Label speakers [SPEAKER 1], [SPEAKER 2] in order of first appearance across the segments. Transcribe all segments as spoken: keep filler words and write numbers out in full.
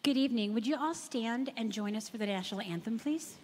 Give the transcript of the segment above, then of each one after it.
[SPEAKER 1] Good evening. Would you all stand and join us for the national anthem, please?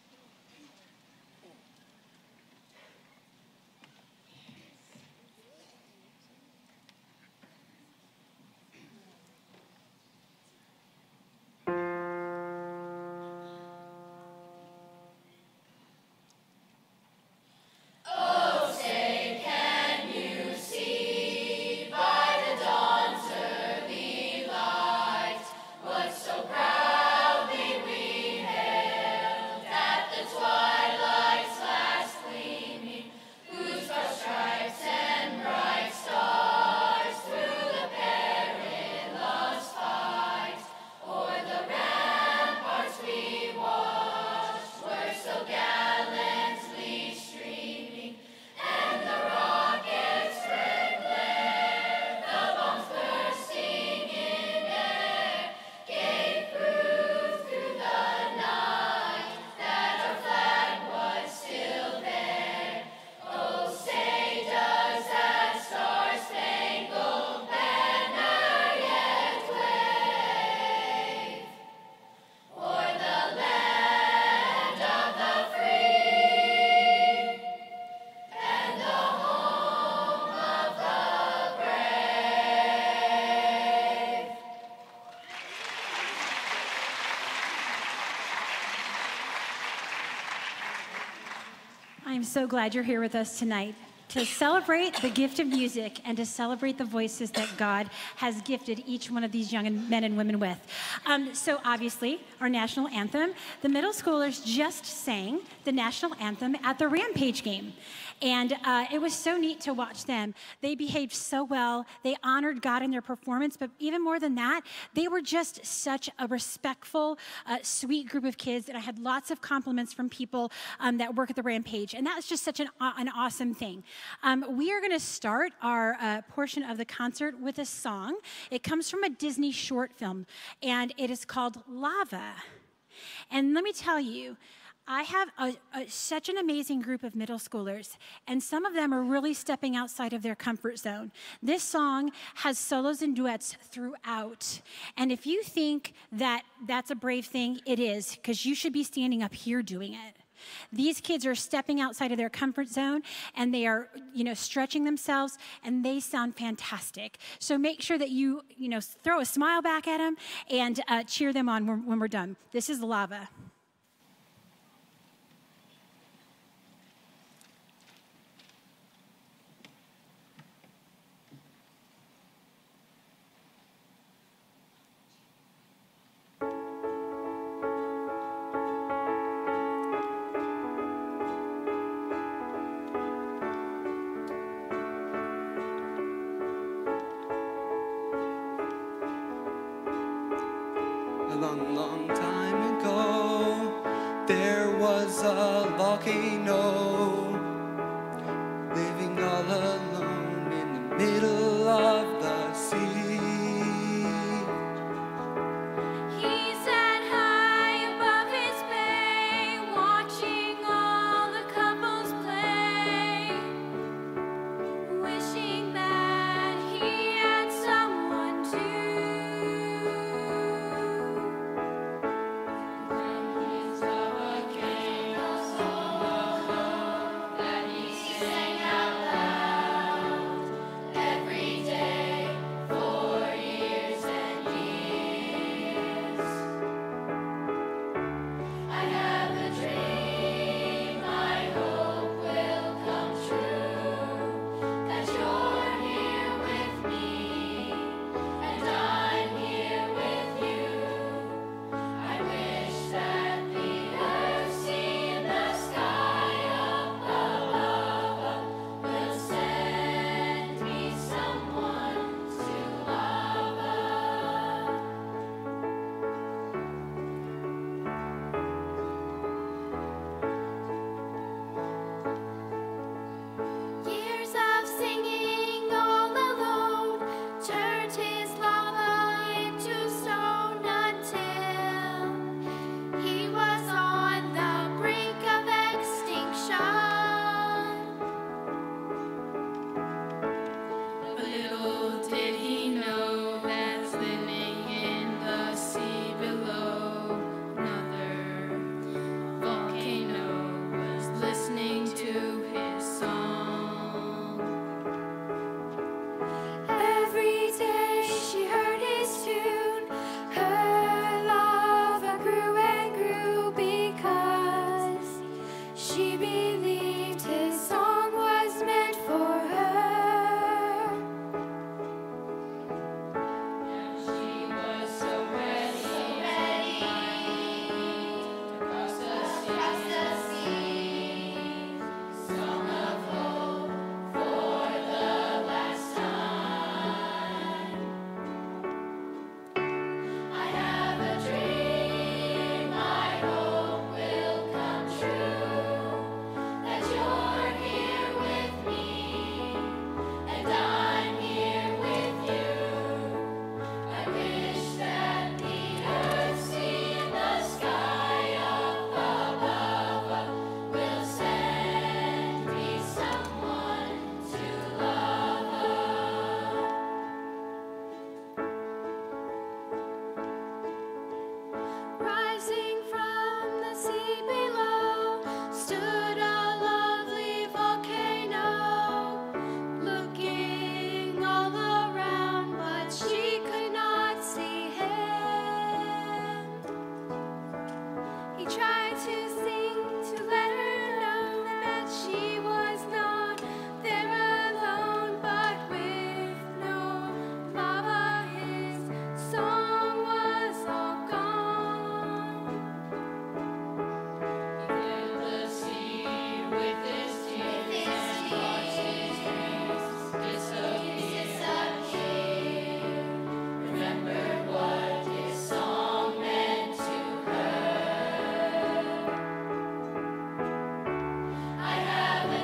[SPEAKER 1] I'm so glad you're here with us tonight to celebrate the gift of music and to celebrate the voices that God has gifted each one of these young men and women with. Um, so obviously, our national anthem, the middle schoolers just sang the national anthem at the Rampage game. And uh, it was so neat to watch them. They behaved so well. They honored God in their performance, but even more than that, they were just such a respectful, uh, sweet group of kids. And I had lots of compliments from people um, that work at the Rampage. And that was just such an, uh, an awesome thing. Um, we are going to start our uh, portion of the concert with a song. It comes from a Disney short film, and it is called Lava. And let me tell you, I have a, a, such an amazing group of middle schoolers, and some of them are really stepping outside of their comfort zone. This song has solos and duets throughout, and if you think that that's a brave thing, it is, because you should be standing up here doing it. These kids are stepping outside of their comfort zone, and they are, you know, stretching themselves, and they sound fantastic. So make sure that you, you know, throw a smile back at them and uh, cheer them on when, when we're done. This is Lava.
[SPEAKER 2] A long, long time ago, there was a volcano living all alone in the middle of the sea.
[SPEAKER 3] He sat high above his bay, watching all the couples play, wishing that he had someone to. Every He tried to sing to let her know that she was not there alone, but with no lava, his song was all gone. He filled the sea with his tears and watched his dreams disappear. Remembered what his song meant to her. I have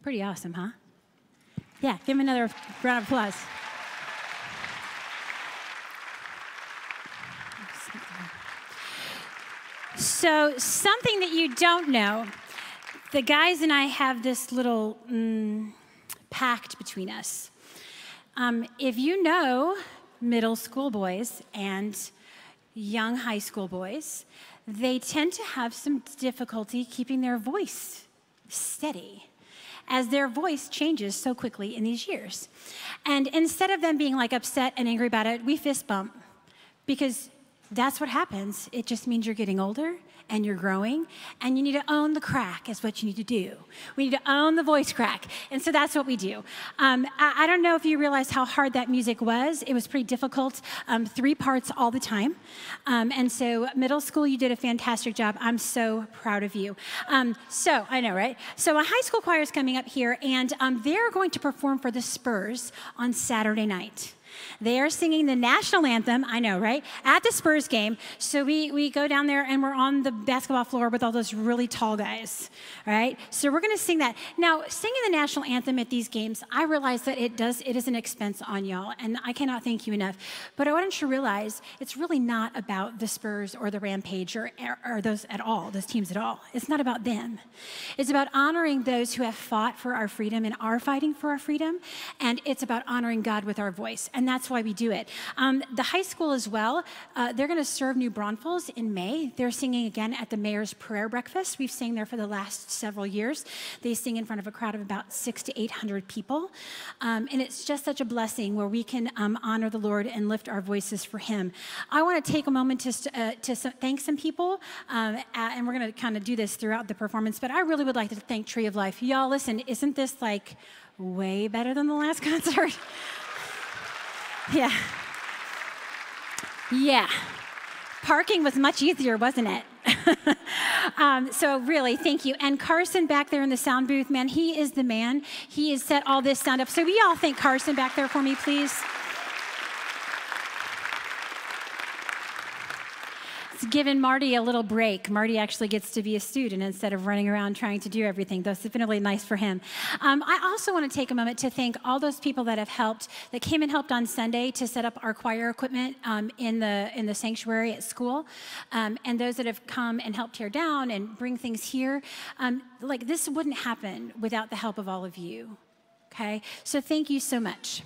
[SPEAKER 1] Pretty awesome, huh? Yeah, give him another round of applause. So, something that you don't know, the guys and I have this little mm, pact between us. Um, if you know middle school boys and young high school boys, they tend to have some difficulty keeping their voice steady, as their voice changes so quickly in these years. And instead of them being like upset and angry about it, we fist bump, because that's what happens. It just means you're getting older and you're growing, and you need to own the crack is what you need to do. We need to own the voice crack, and so that's what we do. Um, I, I don't know if you realize how hard that music was. It was pretty difficult, um, three parts all the time. Um, and so middle school, you did a fantastic job. I'm so proud of you. Um, so, I know, right? So a high school choir is coming up here, and um, they're going to perform for the Spurs on Saturday night. They are singing the national anthem, I know, right, at the Spurs game. So we, we go down there and we're on the basketball floor with all those really tall guys, right? So we're going to sing that. Now, singing the national anthem at these games, I realize that it does, it is an expense on y'all, and I cannot thank you enough. But I want you to realize it's really not about the Spurs or the Rampage or, or those at all, those teams at all. It's not about them. It's about honoring those who have fought for our freedom and are fighting for our freedom, and it's about honoring God with our voice. And that's why we do it. Um, the high school as well, uh, they're going to serve New Braunfels in May. They're singing again at the Mayor's Prayer Breakfast. We've sang there for the last several years. They sing in front of a crowd of about six to eight hundred people. Um, and it's just such a blessing where we can um, honor the Lord and lift our voices for him. I want to take a moment to, uh, to thank some people, um, and we're going to kind of do this throughout the performance, but I really would like to thank Tree of Life. Y'all, listen, isn't this like way better than the last concert? Yeah. Yeah. Parking was much easier, wasn't it? um, so really, thank you. And Carson back there in the sound booth, man, he is the man. He has set all this sound up. So we all thank Carson back there for me, please. It's given Marty a little break. Marty actually gets to be a student instead of running around trying to do everything. That's been really nice for him. Um, I also want to take a moment to thank all those people that have helped, that came and helped on Sunday to set up our choir equipment um, in the in the sanctuary at school, um, and those that have come and helped tear down and bring things here. Um, like this wouldn't happen without the help of all of you. Okay, so thank you so much.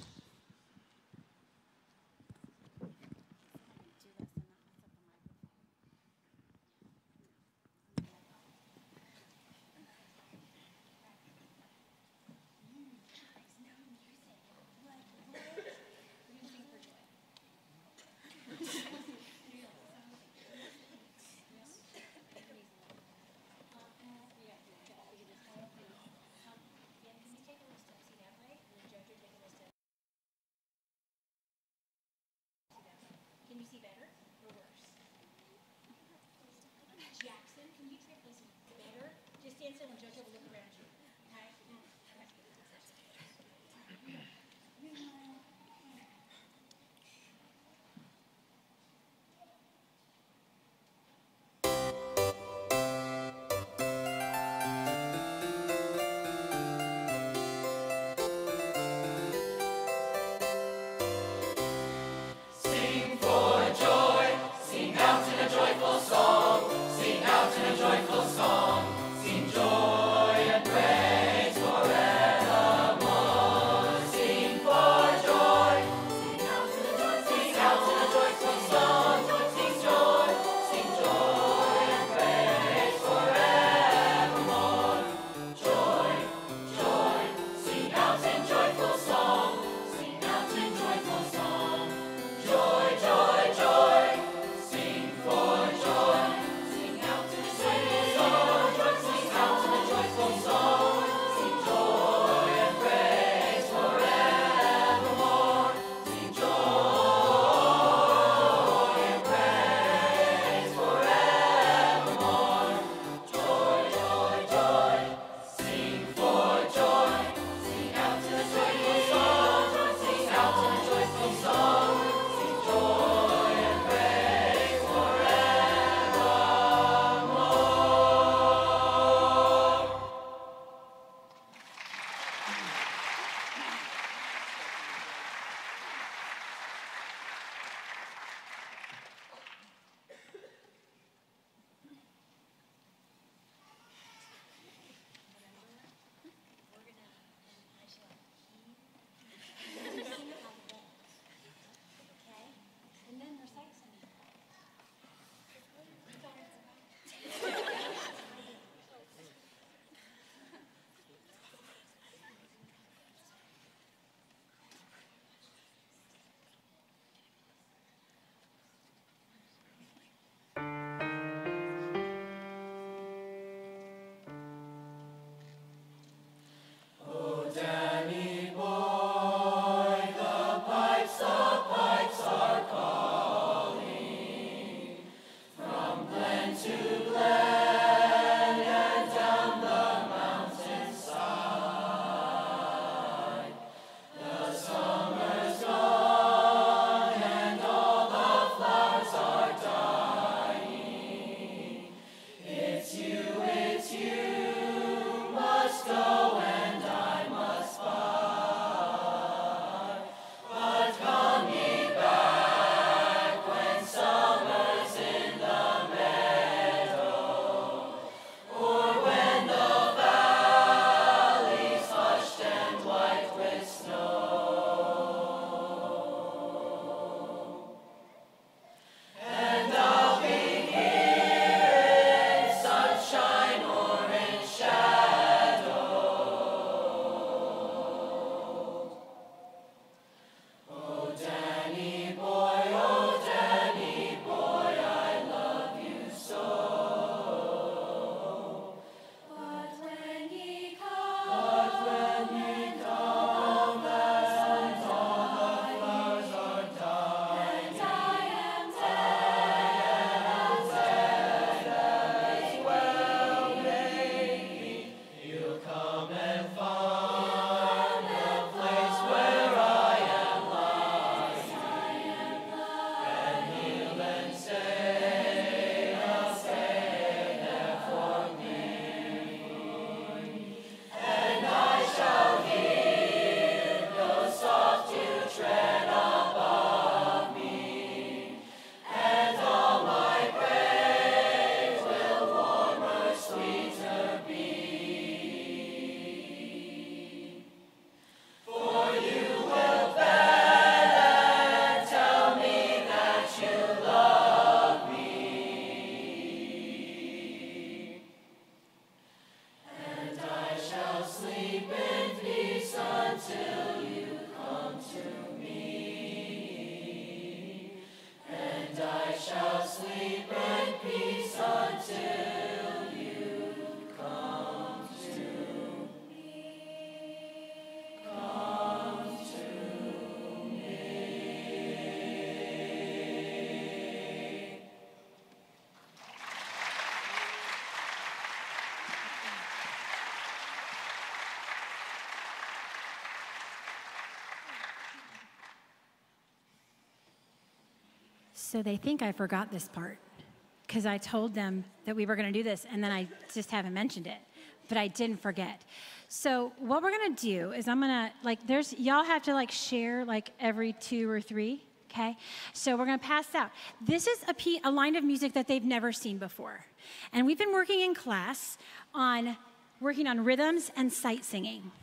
[SPEAKER 1] So they think I forgot this part because I told them that we were going to do this, and then I just haven't mentioned it, but I didn't forget. So what we're going to do is I'm going to, like, there's, y'all have to, like, share, like, every two or three, okay? So we're going to pass out. This is a, p- a line of music that they've never seen before. And we've been working in class on working on rhythms and sight singing.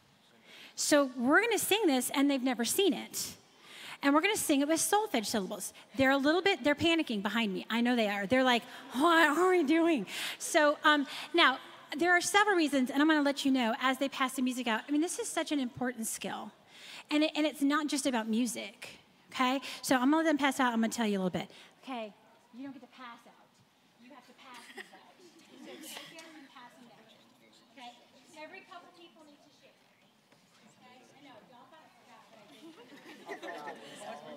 [SPEAKER 1] So we're going to sing this, and they've never seen it. And we're going to sing it with solfege syllables. They're a little bit, they're panicking behind me. I know they are. They're like, what are we doing? So um, now, there are several reasons, and I'm going to let you know as they pass the music out. I mean, this is such an important skill. And, it, and it's not just about music, okay? So I'm going to let them pass out. I'm going to tell you a little bit. Okay, you don't get to pass out. You have to pass these out. So sit here and pass them down. Okay? Every couple people need to share. Okay? I know, y'all thought I forgot, but I didn't.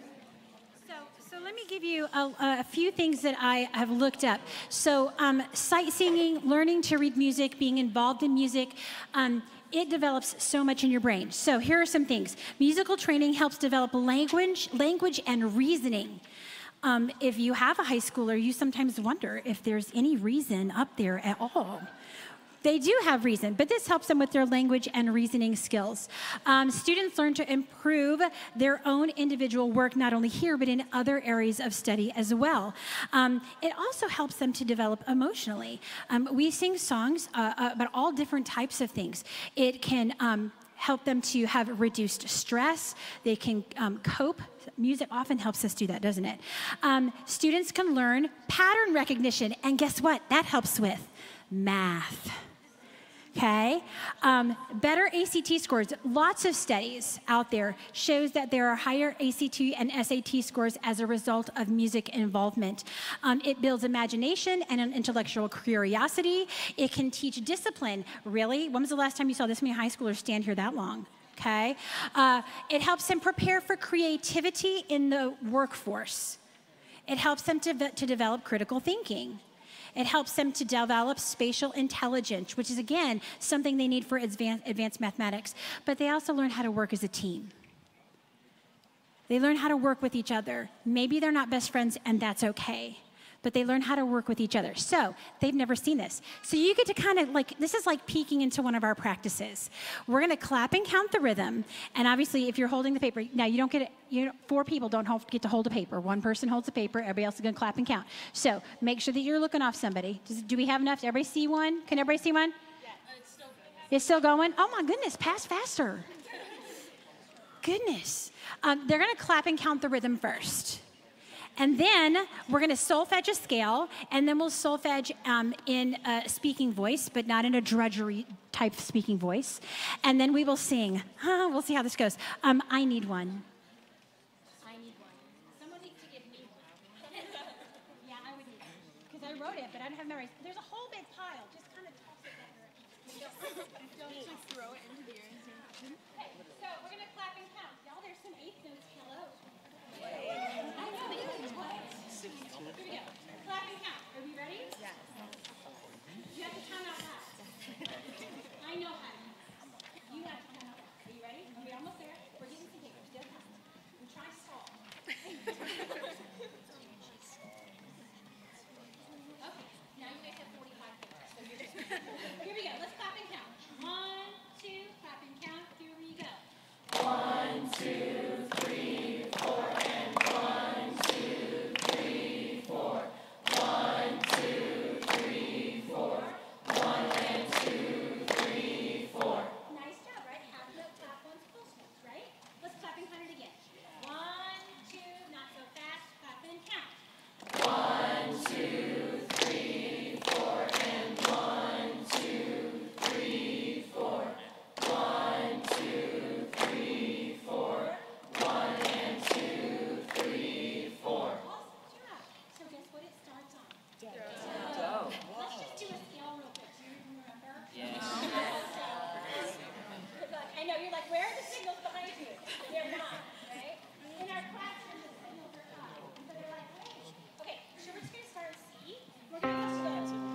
[SPEAKER 1] So, so let me give you a, a few things that I have looked up. So um, sight singing, learning to read music, being involved in music, um, it develops so much in your brain. So here are some things. Musical training helps develop language, language and reasoning. Um, if you have a high schooler, you sometimes wonder if there's any reason up there at all. They do have reason, but this helps them with their language and reasoning skills. Um, students learn to improve their own individual work, not only here, but in other areas of study as well. Um, it also helps them to develop emotionally. Um, we sing songs uh, uh, about all different types of things. It can um, help them to have reduced stress. They can um, cope. Music often helps us do that, doesn't it? Um, students can learn pattern recognition, and guess what? That helps with math. Okay, um, better A C T scores. Lots of studies out there shows that there are higher A C T and S A T scores as a result of music involvement. Um, it builds imagination and an intellectual curiosity. It can teach discipline. Really? When was the last time you saw this many high schoolers stand here that long? Okay, uh, it helps them prepare for creativity in the workforce. It helps them to, to develop critical thinking. It helps them to develop spatial intelligence, which is, again, something they need for advanced, advanced mathematics. But they also learn how to work as a team. They learn how to work with each other. Maybe they're not best friends, and that's okay. But they learn how to work with each other. So they've never seen this. So you get to kind of like, this is like peeking into one of our practices. We're going to clap and count the rhythm. And obviously, if you're holding the paper, now you don't get it, you know, four people don't hold, get to hold a paper. One person holds the paper, everybody else is going to clap and count. So make sure that you're looking off somebody. Does, do we have enough? Does everybody see one? Can everybody see one? Yeah, it's still going. It's still going? Oh my goodness, pass faster. Goodness. Um, they're going to clap and count the rhythm first. And then we're going to solfege a scale, and then we'll solfege um, in a speaking voice, but not in a drudgery type speaking voice. And then we will sing. Huh, we'll see how this goes. Um, I need one. I need one. Someone needs to give me one. Yeah, I would need one. Because I wrote it, but I don't have memories. There's a whole big pile. Just kind of toss it that direction.
[SPEAKER 3] Don't just throw it into the air.
[SPEAKER 1] Okay, so we're going to clap and count. Y'all, there's some eighth notes. Hello. I know. Here we go. Clap and count. Are we ready? Yes. You have to count out loud. I know how to. You have to count out loud. Are you ready? Are we almost there? We're getting some paper. Still count. We try to stall. Okay. Now you guys have forty-five papers. So you're good. Here we go. Let's clap and count. One, two, five. you're like, where are the signals behind you? They're not, right? In our classroom, the signals are up. And so they're like, hey. Okay, so we're just going to start C. We're going to just go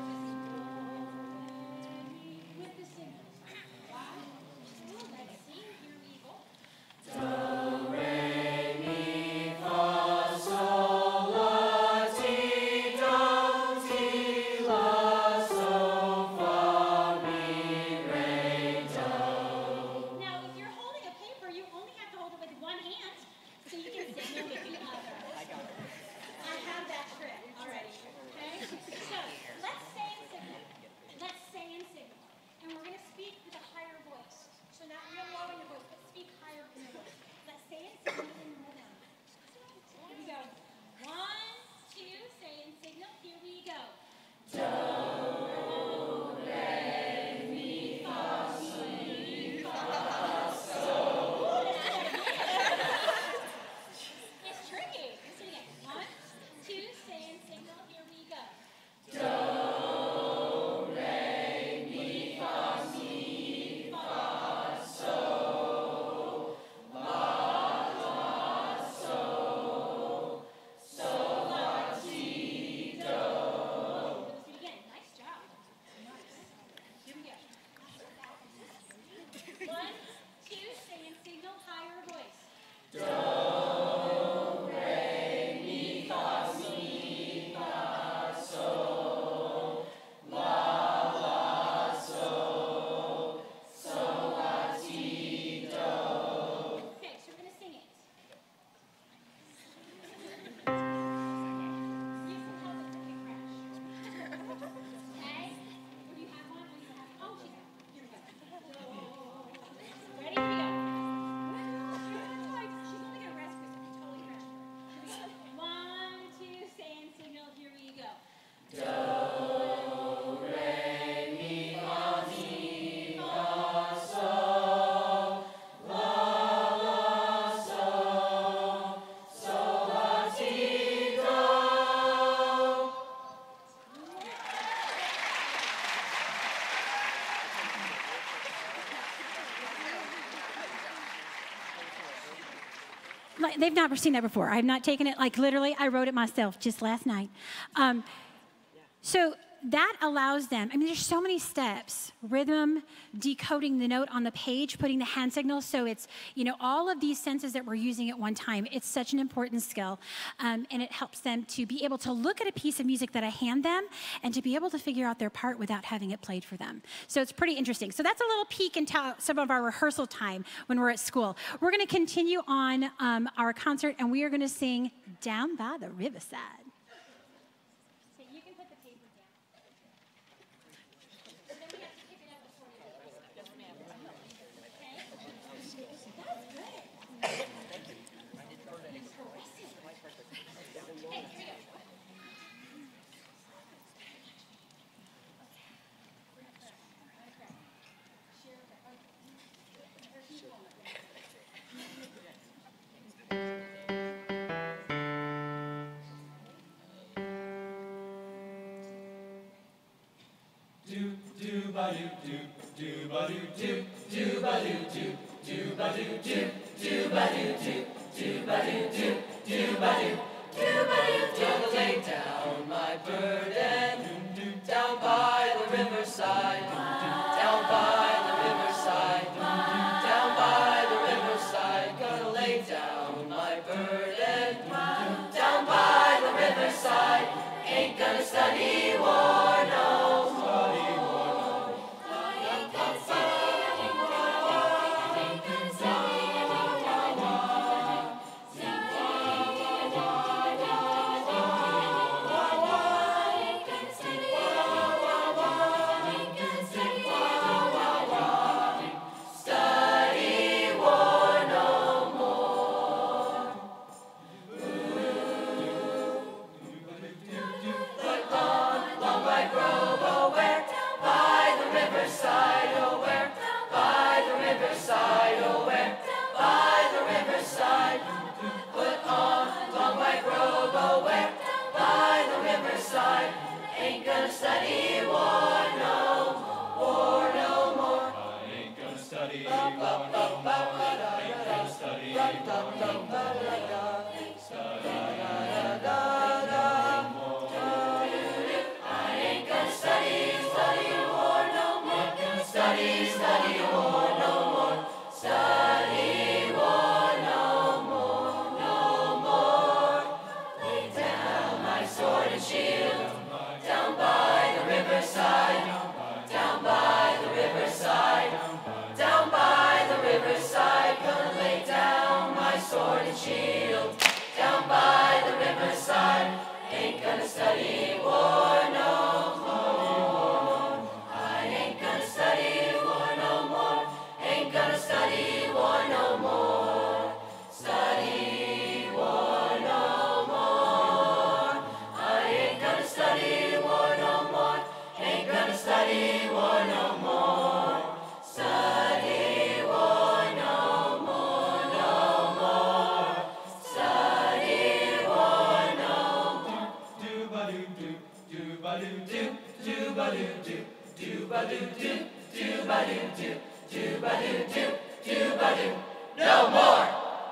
[SPEAKER 1] with the signals. One, two, let's see. Here we go. Do, re, mi, fa, sol, la, ti, do, ti, la, sol, fa, mi, re, do. Now, if you're holding a paper, you only have to hold it with one hand, so you can signal with the other. I got it. I have that trick already. Okay? So, let's say and signal. Let's say and signal. And we're going to speak with a higher voice. So not real low in your voice, but speak higher in your voice. Let's say and signal in rhythm. Here we go. One, two, say and signal. Here we go. Do, re, mi, fa, si, fa, sol. It's tricky. Let's do it again. One, two, say and signal. Here we go. Do, re, mi, fa, si, fa, sol, la, la, sol, sol, la, ti, do. Let's do it again. Nice job. Nice. Here we go. One, two, say and signal, higher voice. Do, re, mi, fa, si, fa, sol, la, la, sol, sol, la, ti, do. Okay, so we're going to sing it. Use some help with the crash. Okay? Do you have one? Do you have Oh, she has. Here we go. Ready? Here we go. She's only going to rest because we totally crashed her. Here we go. One, two, say and signal. Here we go. Do, re, mi, fa, si, fa, sol, la, la, sol, sol, la, ti, do. Like, they've never seen that before. I have not taken it, like literally, I wrote it myself just last night. Um, so that allows them, I mean, there's so many steps. Rhythm, decoding the note on the page, putting the hand signals. So it's, you know, all of these senses that we're using at one time. It's such an important skill. Um, and it helps them to be able to look at a piece of music that I hand them and to be able to figure out their part without having it played for them. So it's pretty interesting. So that's a little peek into some of our rehearsal time when we're at school. We're going to continue on um, our concert, and we are going to sing Down by the Riverside. So you can put the paper down. Then we have to pick it up before we leave. Yes, ma'am. Okay? That's good. Thank you. Okay, here we go.
[SPEAKER 4] Do do ba do do do ba do do do ba do do do ba do do do ba do do do ba do do do ba do do ba do. Gonna lay down my burden down by the riverside, down by the riverside, down by the riverside. Gonna lay down my burden down by the riverside. Ain't gonna study war, no. Study war, no. Ain't gonna study war. Ain't gonna study war. Ain't gonna do-ba-do, no more.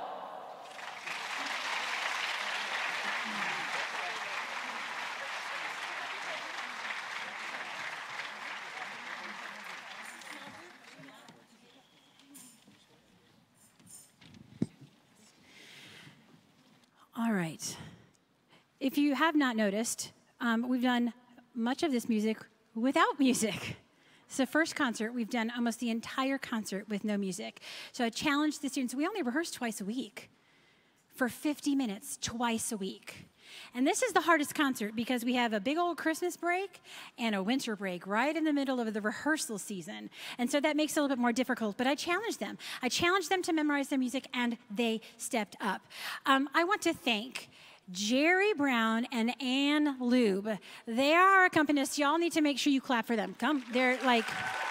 [SPEAKER 1] All right. If you have not noticed, um, we've done much of this music without music. It's the first concert. We've done almost the entire concert with no music. So I challenged the students. We only rehearse twice a week for fifty minutes, twice a week. And this is the hardest concert because we have a big old Christmas break and a winter break right in the middle of the rehearsal season. And so that makes it a little bit more difficult, but I challenged them. I challenged them to memorize their music, and they stepped up. Um, I want to thank Jerry Brown and Ann Lube. They are our accompanists. Y'all need to make sure you clap for them. Come, they're like...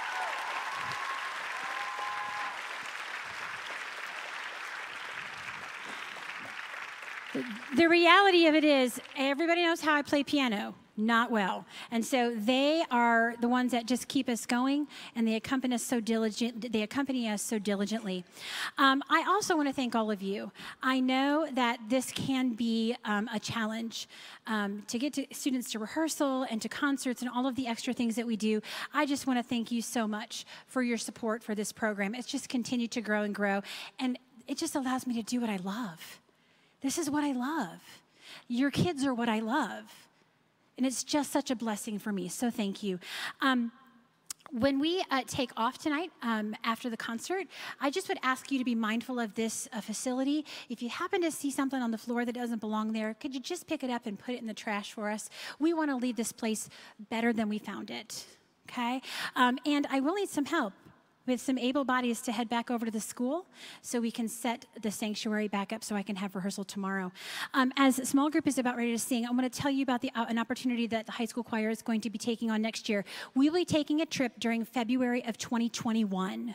[SPEAKER 1] The reality of it is, everybody knows how I play piano, not well. And so they are the ones that just keep us going, and they accompany us so diligent. They accompany us so diligently. Um, I also want to thank all of you. I know that this can be um, a challenge um, to get to students to rehearsal and to concerts and all of the extra things that we do. I just want to thank you so much for your support for this program. It's just continued to grow and grow, and it just allows me to do what I love. This is what I love. Your kids are what I love. And it's just such a blessing for me, so thank you. Um, when we uh, take off tonight um, after the concert, I just would ask you to be mindful of this uh, facility. If you happen to see something on the floor that doesn't belong there, could you just pick it up and put it in the trash for us? We want to leave this place better than we found it, okay? Um, and I will need some help with some able bodies to head back over to the school so we can set the sanctuary back up so I can have rehearsal tomorrow. Um, as a small group is about ready to sing, I want to tell you about the, uh, an opportunity that the high school choir is going to be taking on next year. We will be taking a trip during February of twenty twenty-one.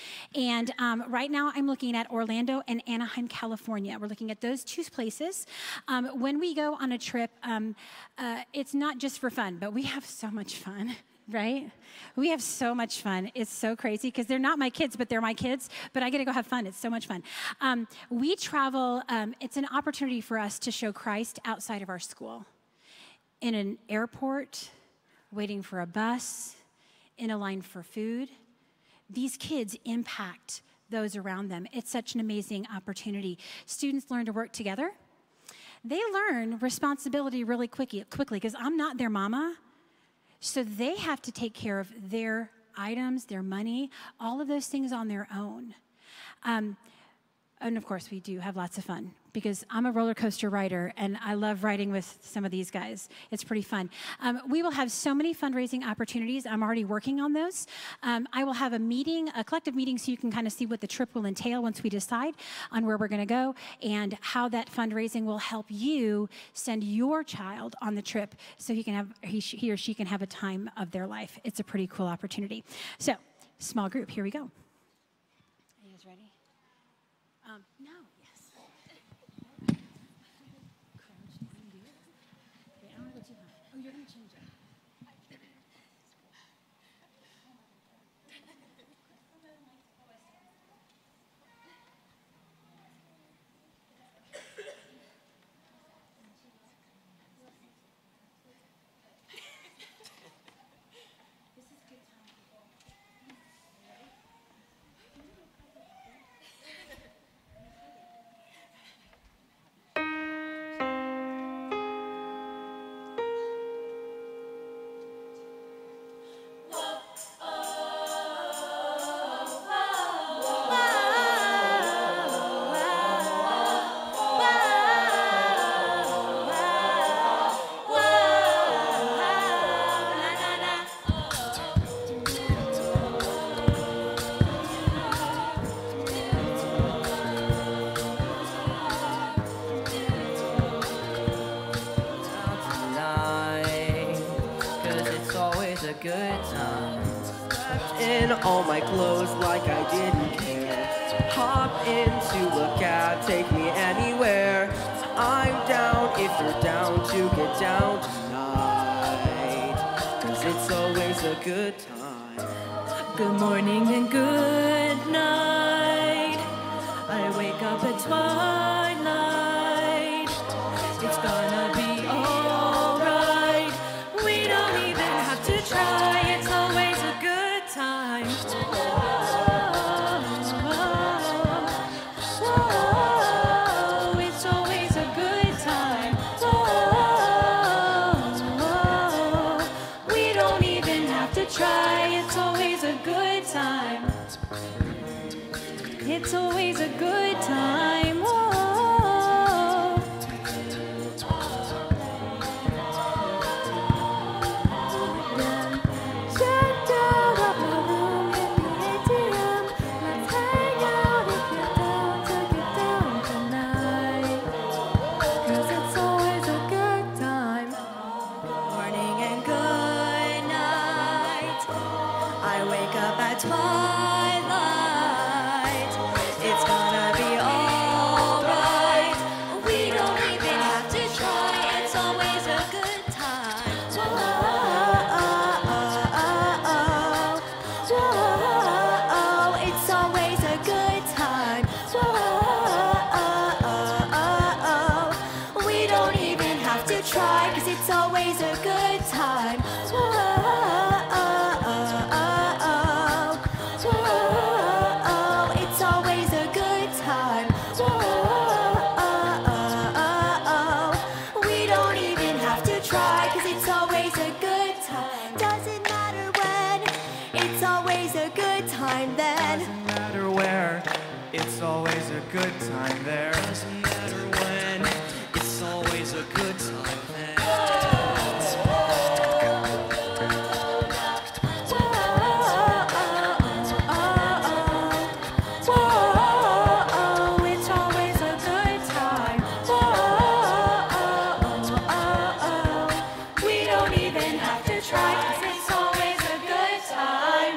[SPEAKER 1] And um, right now I'm looking at Orlando and Anaheim, California. We're looking at those two places. Um, when we go on a trip, um, uh, it's not just for fun, but we have so much fun. Right? We have so much fun. It's so crazy because they're not my kids, but they're my kids. But I get to go have fun. It's so much fun. Um, we travel. Um, it's an opportunity for us to show Christ outside of our school. In an airport, waiting for a bus, in a line for food. These kids impact those around them. It's such an amazing opportunity. Students learn to work together. They learn responsibility really quickly because I'm not their mama. So they have to take care of their items, their money, all of those things on their own. Um, and of course, we do have lots of fun because I'm a roller coaster rider and I love riding with some of these guys. It's pretty fun. Um, we will have so many fundraising opportunities. I'm already working on those. Um, I will have a meeting, a collective meeting, so you can kind of see what the trip will entail once we decide on where we're going to go and how that fundraising will help you send your child on the trip so he can have he, he or she can have a time of their life. It's a pretty cool opportunity. So, small group, here we go. Are you guys ready? Um, no. Oh, you're going to change it.
[SPEAKER 5] Good time. In all my clothes like I didn't care. Hop in to look out, take me anywhere. I'm down if you're down to get down tonight. Cause it's always a good time.
[SPEAKER 6] Good morning and good night.
[SPEAKER 1] it's always a good time. Whoa. Checked out of my room, hit the A T M. Let's hang out if you're down to get down tonight. 'Cause it's always a good time.
[SPEAKER 6] Morning and good night. I wake up at twilight. It's gonna be alright. We don't even have to try. It's always a good time. Whoa, whoa, it's always a good time. Whoa, we don't even have to try, 'cause it's always a good time. Whoa, whoa, it's always a good time. Whoa, we don't even have to try, 'cause it's always a good time. Doesn't matter when, it's always a good time then.
[SPEAKER 2] Doesn't matter where, it's always a good time there. Doesn't matter when, it's always a good time there.
[SPEAKER 1] Whoa, it's always a good time. Whoa, we don't even have to try, 'cause it's always a good time.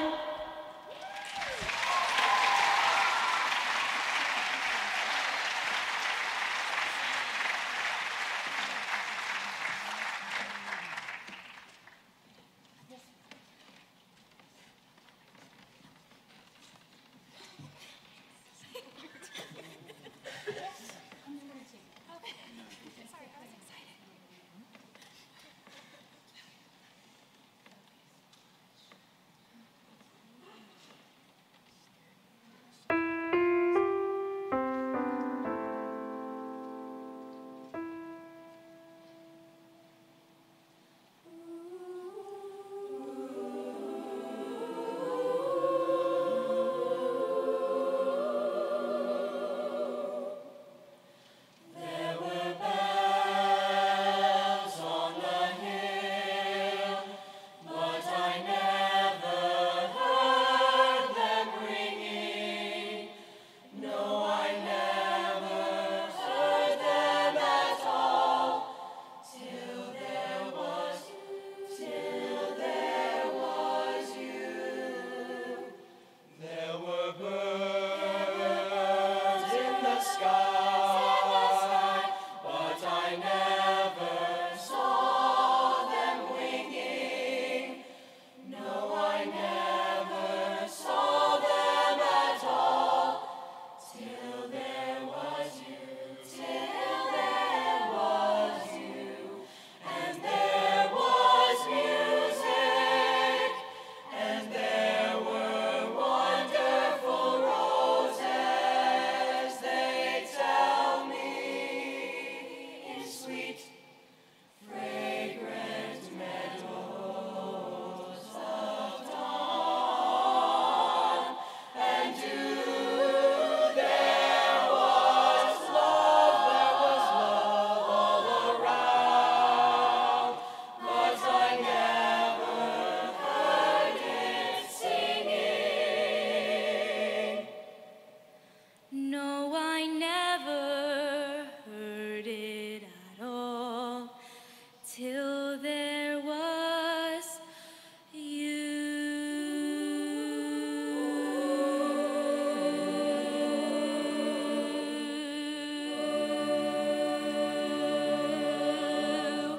[SPEAKER 6] No, I never heard it at all till there was you.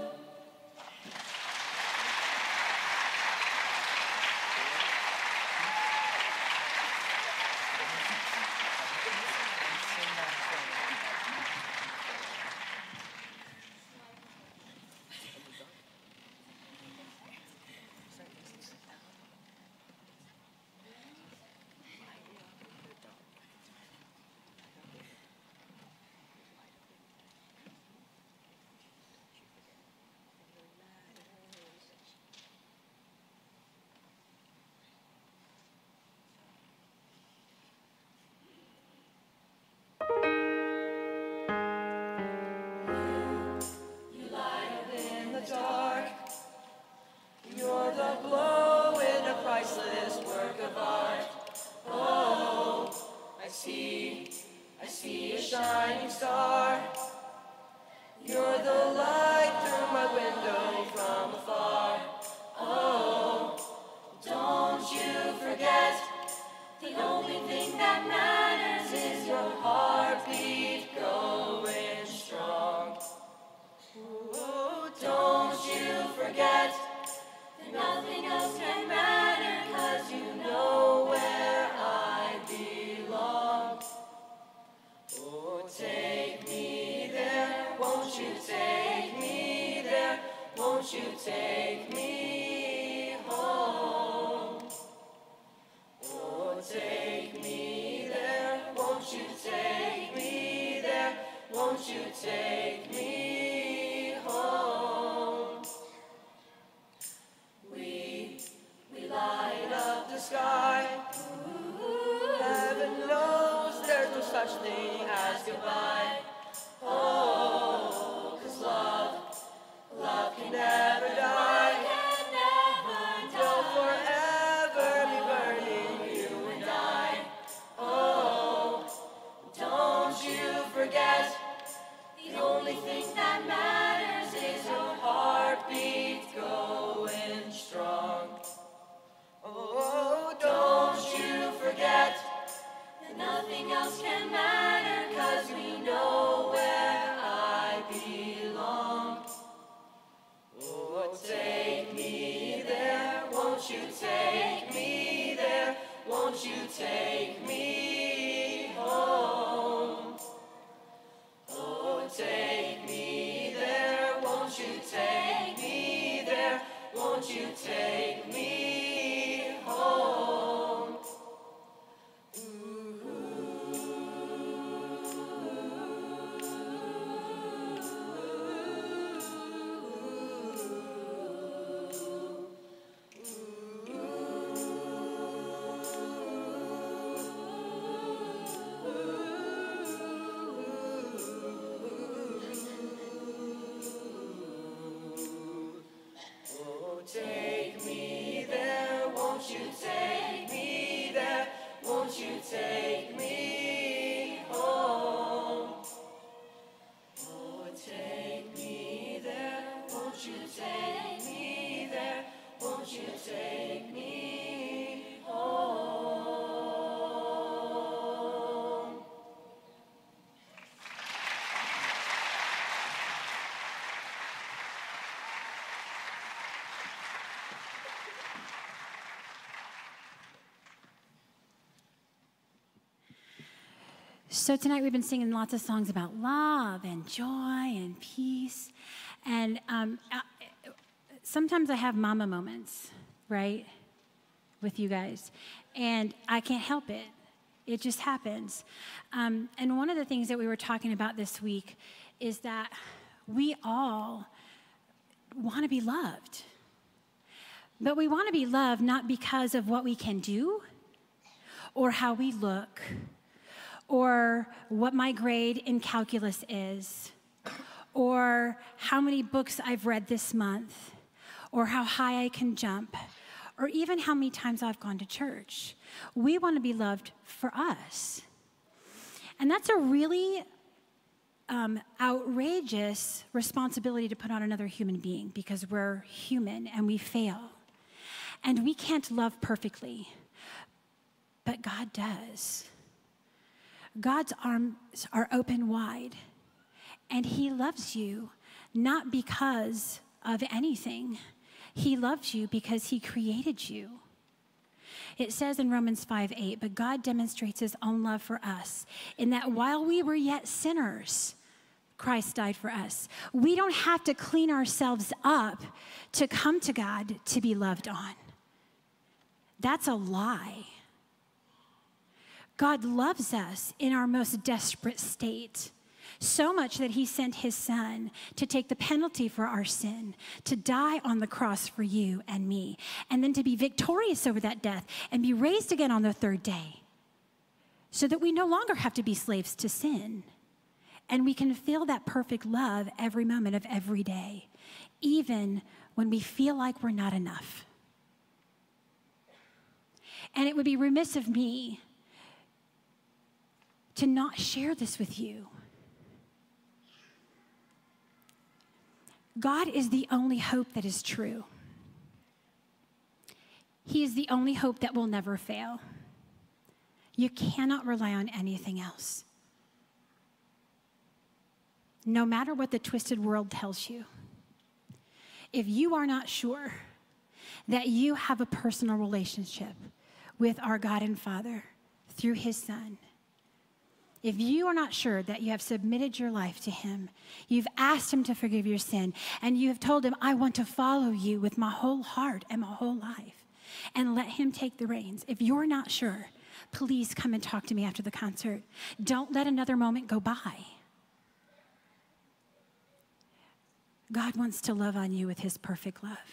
[SPEAKER 5] me. I see a shining star. You're the light through my window from afar. Oh, don't you forget, the only thing that matters is your heartbeat going strong. Oh, don't you forget, that nothing else can matter, 'cause you know where I belong. Oh, take me there, won't you take me there, won't you take me home? Oh, take me there, won't you take me there, won't you take me home? We, we light up the sky. Heaven knows there's no such thing as goodbye. Oh, 'cause love, love can never die. Can never die. Will forever be burning, you and I. Oh, don't you forget, the only thing that matters is your heartbeat going strong. Oh, don't you forget, that nothing else can matter, 'cause we know where I belong. Oh, take me there, won't you take me there, won't you take me home? Oh, take me there, won't you take me there, won't you take me home? Oh, take me there, won't you take me there, won't you take me home? Oh, take me there, won't you take me there, won't you take me home?
[SPEAKER 1] So tonight we've been singing lots of songs about love and joy and peace. And um, uh, sometimes I have mama moments, right, with you guys. And I can't help it. It just happens. Um, and one of the things that we were talking about this week is that we all want to be loved. But we want to be loved not because of what we can do or how we look, or what my grade in calculus is, or how many books I've read this month, or how high I can jump, or even how many times I've gone to church. We want to be loved for us. And that's a really um, outrageous responsibility to put on another human being, because we're human and we fail. And we can't love perfectly, but God does. God's arms are open wide, and he loves you not because of anything. He loves you because he created you. It says in Romans five eight, but God demonstrates his own love for us in that while we were yet sinners, Christ died for us. We don't have to clean ourselves up to come to God to be loved on. That's a lie. God loves us in our most desperate state, so much that he sent his son to take the penalty for our sin, to die on the cross for you and me, and then to be victorious over that death and be raised again on the third day, so that we no longer have to be slaves to sin, and we can feel that perfect love every moment of every day, even when we feel like we're not enough. And it would be remiss of me to not share this with you. God is the only hope that is true. He is the only hope that will never fail. You cannot rely on anything else. No matter what the twisted world tells you, if you are not sure that you have a personal relationship with our God and Father through his Son, if you are not sure that you have submitted your life to him, you've asked him to forgive your sin, and you have told him, I want to follow you with my whole heart and my whole life, and let him take the reins. If you're not sure, please come and talk to me after the concert. Don't let another moment go by. God wants to love on you with his perfect love.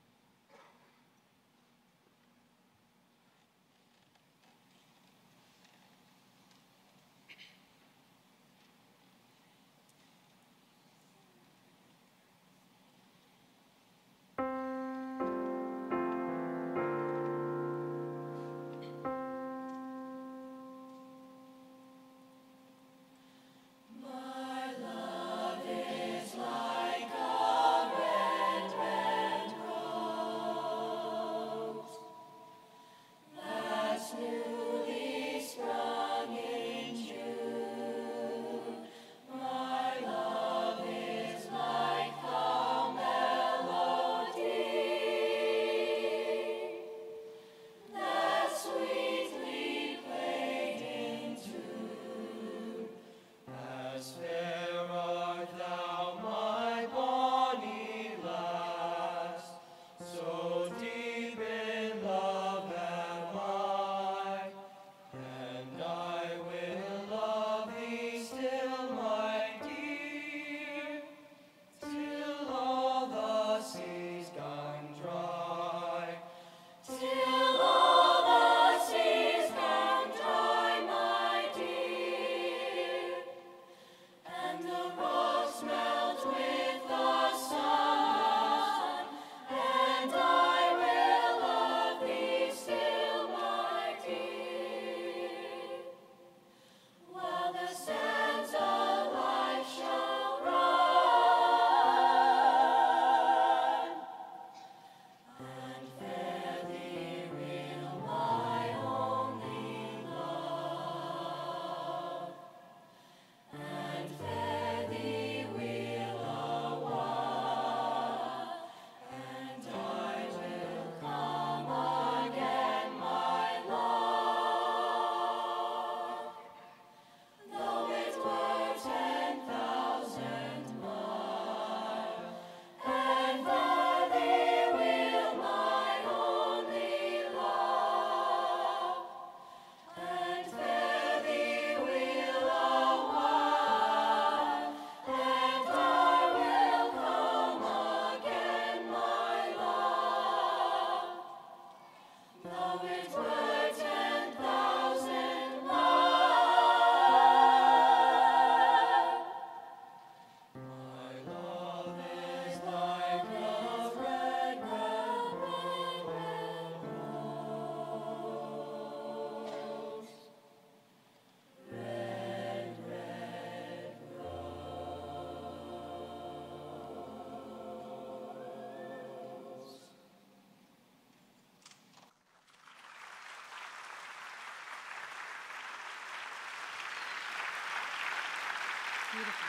[SPEAKER 1] Beautiful.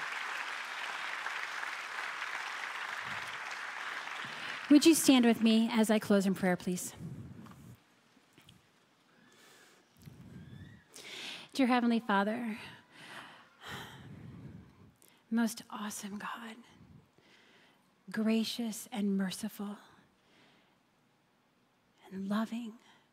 [SPEAKER 1] Would you stand with me as I close in prayer, please? Dear Heavenly Father, most awesome God, gracious and merciful and loving,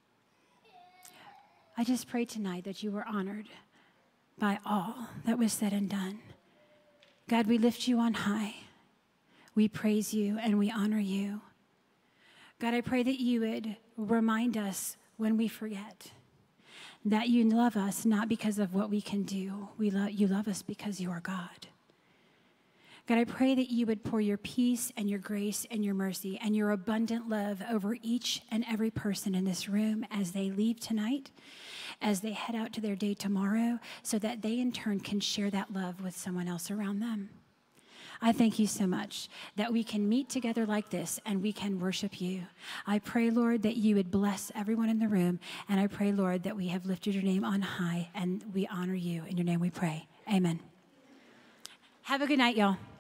[SPEAKER 1] I just pray tonight that you were honored by all that was said and done. God, we lift you on high. We praise you and we honor you. God, I pray that you would remind us when we forget that you love us not because of what we can do. We lo- you love us because you are God. God, I pray that you would pour your peace and your grace and your mercy and your abundant love over each and every person in this room as they leave tonight, as they head out to their day tomorrow, so that they in turn can share that love with someone else around them. I thank you so much that we can meet together like this and we can worship you. I pray, Lord, that you would bless everyone in the room. And I pray, Lord, that we have lifted your name on high and we honor you. In your name we pray. Amen. Have a good night, y'all.